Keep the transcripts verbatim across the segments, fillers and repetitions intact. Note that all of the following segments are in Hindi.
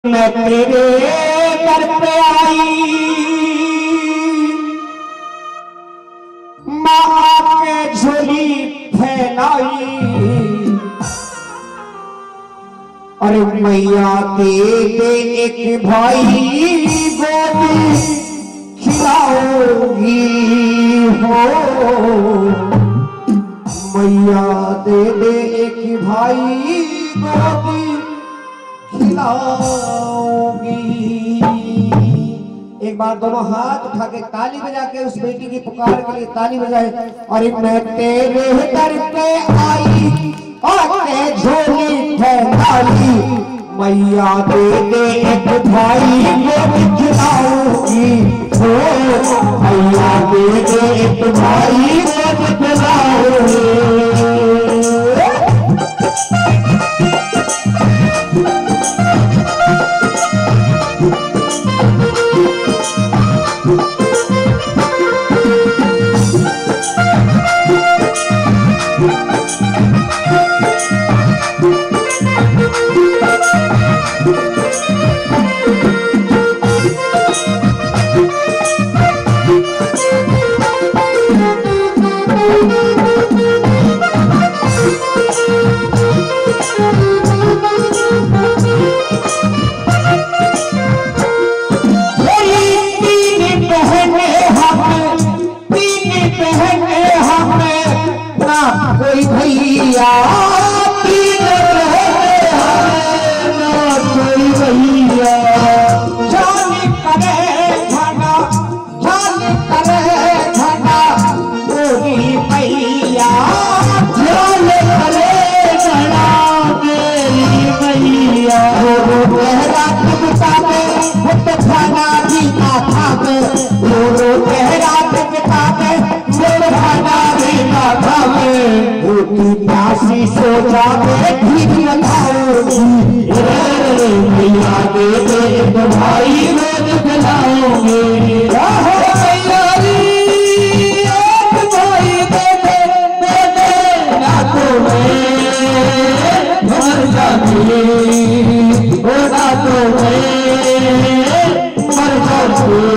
मैं तेरे दर पे आई, माँ के झोली फैलाई, अरे मैया दे दे एक भाई गोदी खिलाओगी हो, मैया दे दे एक भाई गोदी खिलाओगी। एक बार दोनों हाथ उठा के ताली बजा के उस बेटी की पुकार के लिए ताली बजाए। और मैं तेरे दर पे आई आके झोली फैलाई, मैया दे दे एक भाई गोदी खिलाओगी हो, मैया दे दे एक भाई गोदी खिलाओगी। कोई भैया तीन रहते हैं ना कोई भैया, जान करे घना जान करे घना कोई भैया, जान करे घना मेरी भैया। वो गहरा दुखता में मुझे खाना भी ना खावे, वो गहरा दुखता में मुझे खाना भी ना खावे, प्यासी सो जावे ठीक लगाओगी, मैया दे दे एक भाई रोज खिलाओगे, मैया री एक भाई दे दे दे दे ना तो मैं मर जाऊंगी, हो ना तो मैं मर जाऊंगी।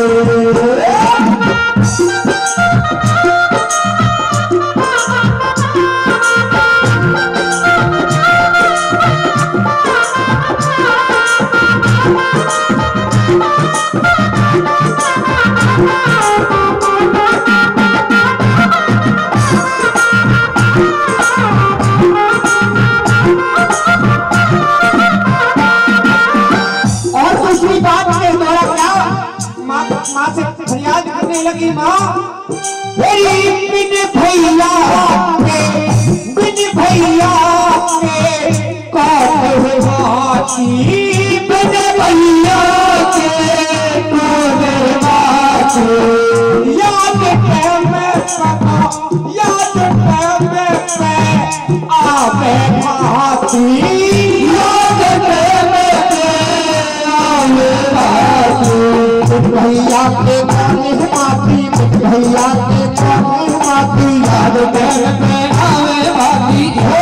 माँ से फरियाद करने लगी, माँ मेरी बिन भैया के बिन भैया के कौन बाती, बिन भैया के कौन बाती, याद है मैं पता याद है मैं पे आवे भाती, याद है मैं आवे भाती, भैया के गाने माती भैया के गाने माती, याद कर पे आवे भाती हो,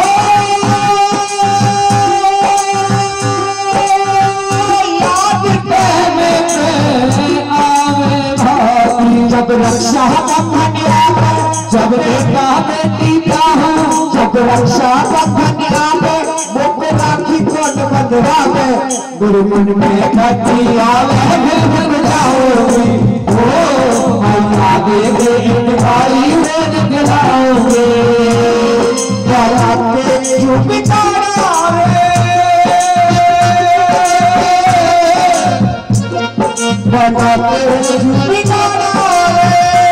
याद कर पे आवे भाती। जब रक्षा बंधन आवे जब बेटा बेटी का हो, जब रक्षा बंधन आवे मुख राखी कौन बंधवावे, गुरु मन में भक्ति आवे फिर जाओगी हो, मैया दे दे एक भाई रोज खिलाओगे, बनाते चुप करावे बनाते चुप करावे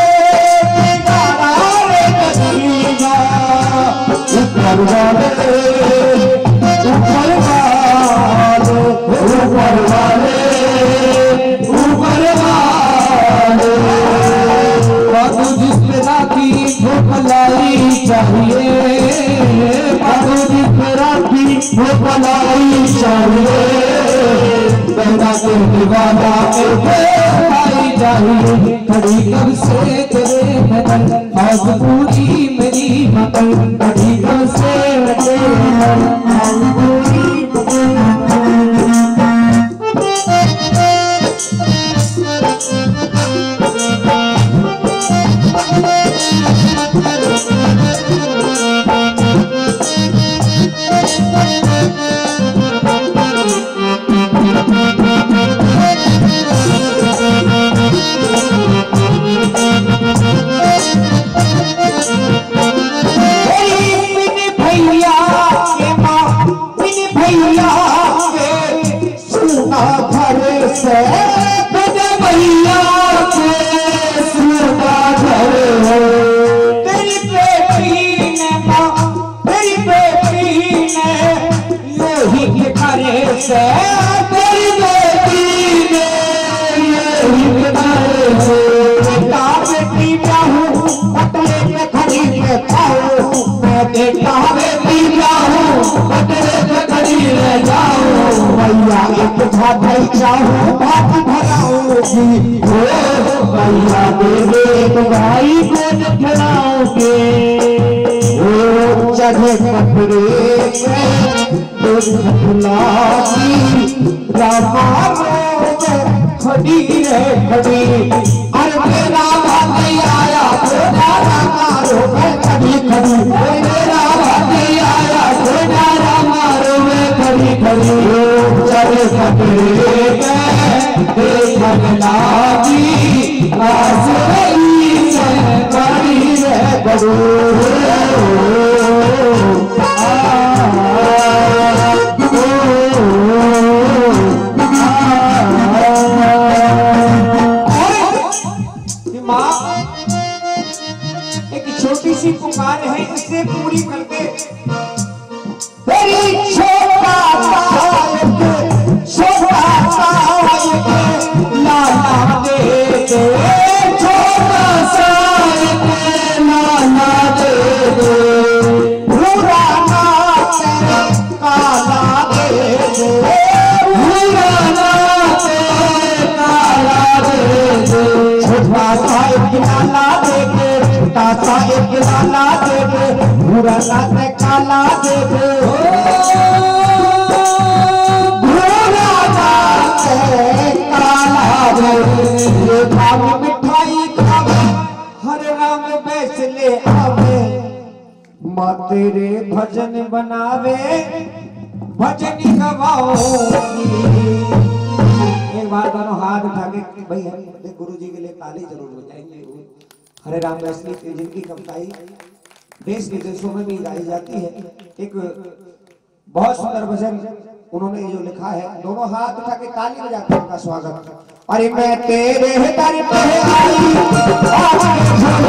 करावे कसीना ऊपर वाले ऊपर वाले ऊपर वाले ऊपर वाले, बाबू जिस पे राखी वो भलाई चाहिए, बाबू जिस पे राखी वो भलाई चाहिए, पैदा के दीवाना भाई चाहिए, खड़ी कब से तेरे नजर आज पूरी मेरी मकल, खड़ी कब से तेरे नजर आज पूरी से बड़े भैया के सुरता घर हो। तेरी बेटी ने माँ तेरी बेटी ने यही के करे से तेरी बेटी ने यही के करे से बेटा बेटी जाऊँ पटले के खड़ी में पाऊँ मैं बेटा बेटी जाऊँ पटले के खड़ी में जाऊँ भैया एक भाई जाऊँ भात भराऊंगी हो भैया देवे एक भाई को जठराओगे ओ चढ़े कपड़े में दुर्घटनागी रामा खड़ी है खड़ी अरे मेरा भाई आया मेरा मारो मैं खड़ी खड़ी मेरा भाई आया मेरा मारो मैं खड़ी खड़ी चढ़े कपड़े में देखनागी आज रही बड़ी है बड़ो छोटी सी पुकार है इसे पूरी कर दे तेरी छोटा सायक छोटा सायक लाला दे दे छोटा सायक लाला दे दे भूरा नाच काला दे दे भूरा नाच काला दे दे छोटा सायक लाला दे दे ताता एक लाला दे दे भूरा नाच काला दे दे भूरा नाच काला दे दे खाओ मिठाई खाओ हर राम बैसले आवे माँ तेरे भजन बनावे भजन गवाओ। एक बार दोनों हाथ उठा के भाई गुरु जी के लिए ताली जरूर बजाएंगे। हरे राम वैष्णव की जिनकी कविताएं देश विदेशों में भी गाई जाती है। एक बहुत सुंदर भजन उन्होंने जो लिखा है दोनों हाथ उठा के ताली बजाकर उनका स्वागत। अरे मैं तेरे दर पे आई